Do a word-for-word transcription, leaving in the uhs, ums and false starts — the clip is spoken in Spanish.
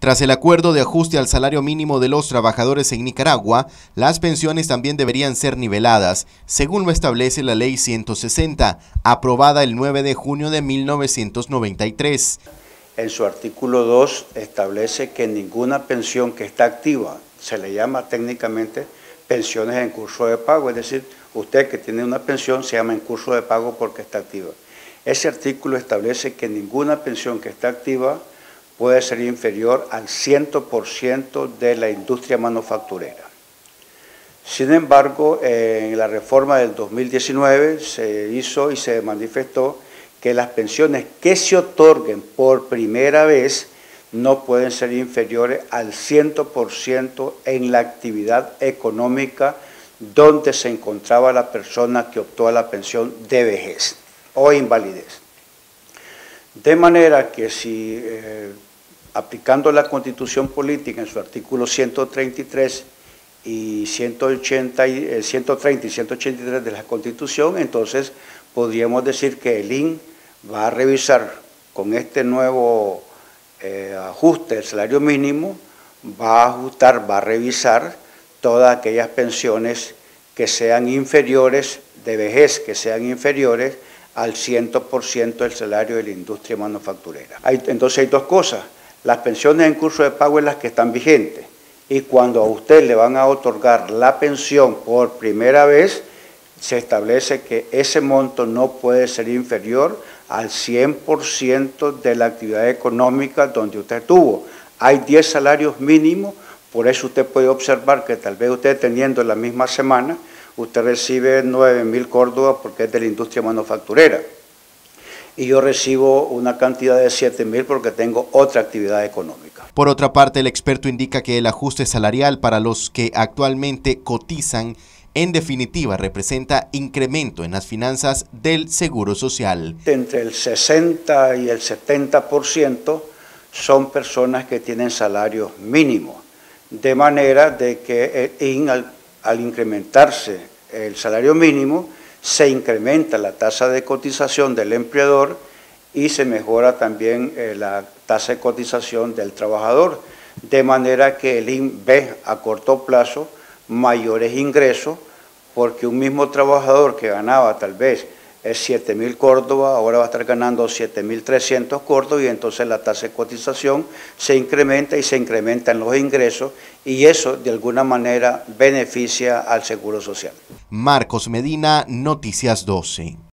Tras el acuerdo de ajuste al salario mínimo de los trabajadores en Nicaragua, las pensiones también deberían ser niveladas, según lo establece la Ley ciento sesenta, aprobada el nueve de junio de mil novecientos noventa y tres. En su artículo dos establece que ninguna pensión que está activa, se le llama técnicamente pensiones en curso de pago, es decir, usted que tiene una pensión se llama en curso de pago porque está activa. Ese artículo establece que ninguna pensión que está activa puede ser inferior al cien por ciento de la industria manufacturera. Sin embargo, en la reforma del dos mil diecinueve se hizo y se manifestó que las pensiones que se otorguen por primera vez no pueden ser inferiores al cien por ciento en la actividad económica donde se encontraba la persona que optó a la pensión de vejez o invalidez. De manera que si, eh, aplicando la Constitución Política en su artículo ciento treinta y tres y ciento ochenta, eh, ciento treinta y ciento ochenta y tres de la Constitución, entonces podríamos decir que el I N va a revisar con este nuevo eh, ajuste del salario mínimo, va a ajustar, va a revisar todas aquellas pensiones que sean inferiores, de vejez, que sean inferiores al cien por ciento del salario de la industria manufacturera. Hay, entonces hay dos cosas, las pensiones en curso de pago es las que están vigentes, y cuando a usted le van a otorgar la pensión por primera vez, se establece que ese monto no puede ser inferior al cien por ciento de la actividad económica donde usted tuvo. Hay diez salarios mínimos, por eso usted puede observar que tal vez usted teniendo la misma semana, usted recibe nueve mil córdobas porque es de la industria manufacturera. Y yo recibo una cantidad de siete mil porque tengo otra actividad económica. Por otra parte, el experto indica que el ajuste salarial para los que actualmente cotizan en definitiva representa incremento en las finanzas del Seguro Social. Entre el sesenta y el setenta por ciento son personas que tienen salarios mínimos, de manera de que el I N al, al incrementarse el salario mínimo, se incrementa la tasa de cotización del empleador y se mejora también eh, la tasa de cotización del trabajador, de manera que el I N ve a corto plazo mayores ingresos, porque un mismo trabajador que ganaba tal vez siete mil córdobas, ahora va a estar ganando siete mil trescientos córdobas y entonces la tasa de cotización se incrementa y se incrementan los ingresos y eso de alguna manera beneficia al Seguro Social. Marcos Medina, Noticias doce.